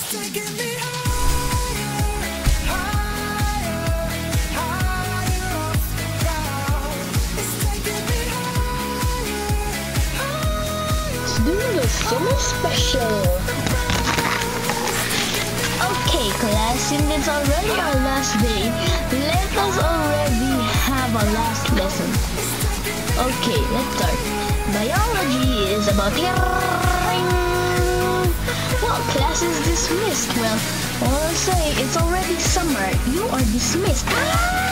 Doing a summer special. Okay class, since it's already our last day, let us already have our last lesson. Okay, let's start. Biology is about well, class is dismissed. Well, I'll say it's already summer. You are dismissed.